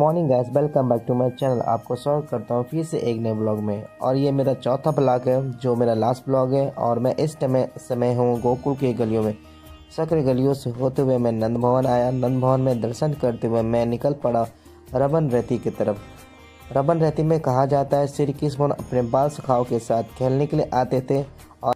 Morning guys, welcome back to my channel. आपको स्वागत करता हूँ फिर से एक नए ब्लॉग में। और ये मेरा चौथा ब्लॉग है जो मेरा लास्ट ब्लॉग है। और मैं इस समय हूँ गोकुल की गलियों में। सक्र गलियों से होते हुए मैं नंद भवन आया। नंद भवन में दर्शन करते हुए मैं निकल पड़ा रबन रैती की तरफ। रबन रैती में कहा जाता है श्री कृष्ण अपने बाल सखाओं के साथ खेलने के लिए आते थे और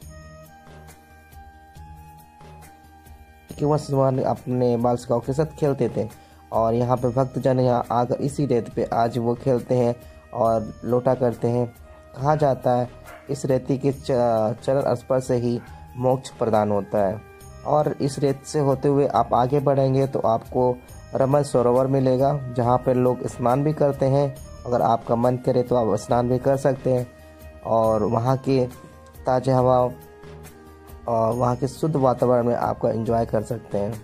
भगवान अपने बाल सखाओं के साथ खेलते थे। और यहाँ पे भक्तजन यहाँ आकर इसी रेत पे आज वो खेलते हैं और लोटा करते हैं। कहा जाता है इस रेती के चरण स्पर्श से ही मोक्ष प्रदान होता है। और इस रेत से होते हुए आप आगे बढ़ेंगे तो आपको रमन सरोवर मिलेगा जहाँ पे लोग स्नान भी करते हैं। अगर आपका मन करे तो आप स्नान भी कर सकते हैं और वहाँ की ताज़ा हवा और वहाँ के शुद्ध वातावरण में आपका एंजॉय कर सकते हैं।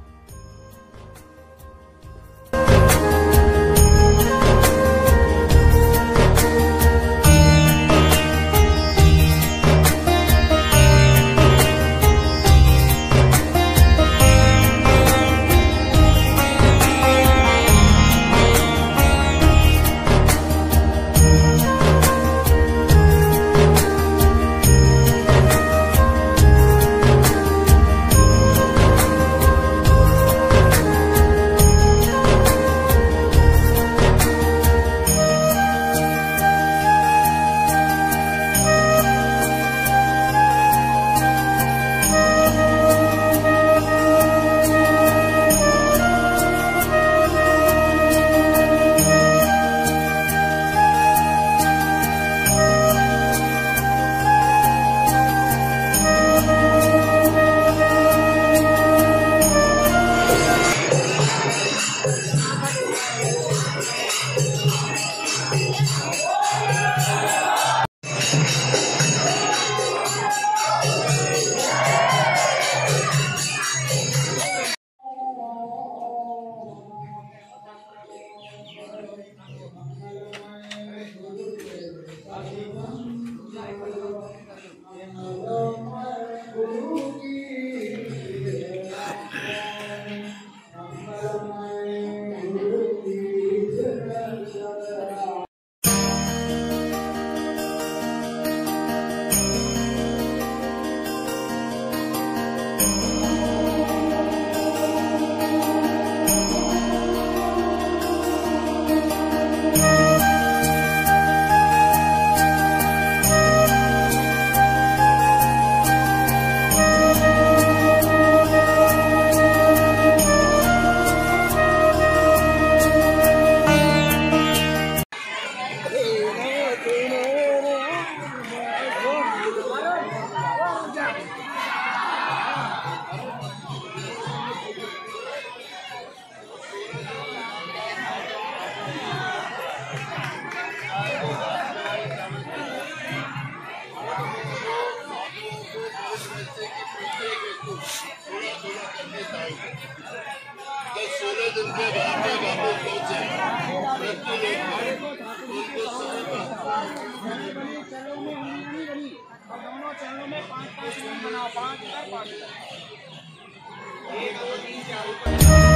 दोनों चैनलों में 5-5 बनाओ, 5 1 2 3 4